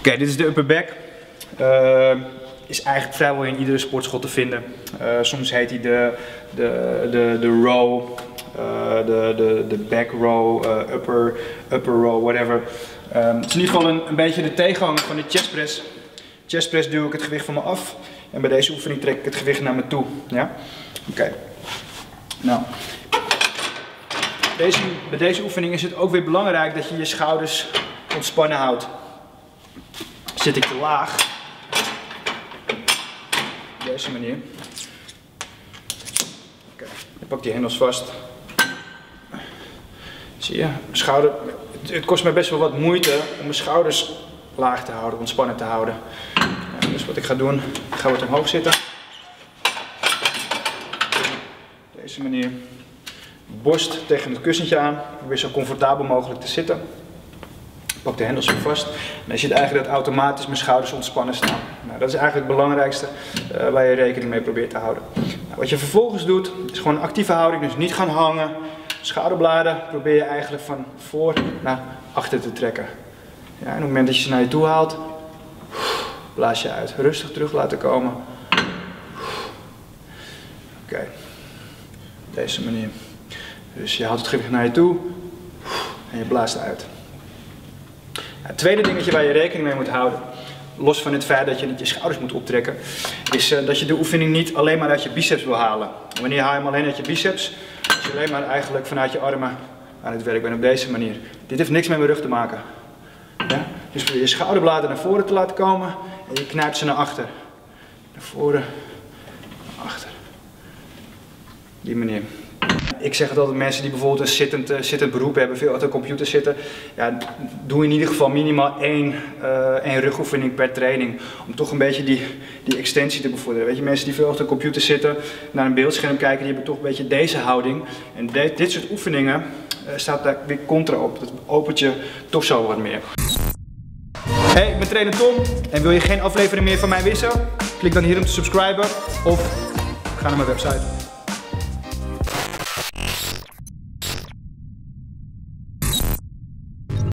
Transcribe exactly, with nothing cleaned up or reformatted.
okay, dit is de upper back. Uh, is eigenlijk vrijwel in iedere sportschool te vinden. Uh, soms heet hij de, de, de, de row, uh, de, de, de back row, uh, upper, upper row, whatever. Um, het is in ieder geval een, een beetje de tegenhanger van de chest press. Chest press duw ik het gewicht van me af en bij deze oefening trek ik het gewicht naar me toe. Ja? Oké. Okay. Nou. Deze, bij deze oefening is het ook weer belangrijk dat je je schouders ontspannen houdt. Zit ik te laag, op deze manier. Okay. Ik pak die hendels vast. Zie je, mijn schouder, het, het kost mij best wel wat moeite om mijn schouders laag te houden, ontspannen te houden. Ja, dus wat ik ga doen, ik ga wat omhoog zitten. Op deze manier. Borst tegen het kussentje aan, probeer zo comfortabel mogelijk te zitten. Ik pak de hendels weer vast en dan zie je eigenlijk dat automatisch mijn schouders ontspannen staan. Nou, dat is eigenlijk het belangrijkste uh, waar je rekening mee probeert te houden. Nou, wat je vervolgens doet is gewoon een actieve houding, dus niet gaan hangen. Schouderbladen probeer je eigenlijk van voor naar achter te trekken. Ja, en op het moment dat je ze naar je toe haalt, blaas je uit. Rustig terug laten komen. Oké, okay. Op deze manier. Dus je haalt het gewicht naar je toe en je blaast uit. Het tweede dingetje waar je rekening mee moet houden, los van het feit dat je niet je schouders moet optrekken, is uh, dat je de oefening niet alleen maar uit je biceps wil halen. Wanneer haal je hem alleen uit je biceps, als je alleen maar eigenlijk vanuit je armen aan het werk bent op deze manier. Dit heeft niks met mijn rug te maken. Ja? Dus probeer je schouderbladen naar voren te laten komen en je knijpt ze naar achter. Naar voren, naar achter. Die manier. Ik zeg het altijd, mensen die bijvoorbeeld een zittend, uh, zittend beroep hebben, veel achter de computer zitten, ja, doe in ieder geval minimaal één, uh, één rugoefening per training. Om toch een beetje die, die extensie te bevorderen. Weet je, mensen die veel achter de computer zitten, naar een beeldscherm kijken, die hebben toch een beetje deze houding. En de, dit soort oefeningen uh, staat daar weer contra op. Dat opent je torso wat meer. Hey, ik ben trainer Tom en wil je geen aflevering meer van mij missen? Klik dan hier om te subscriben of ga naar mijn website.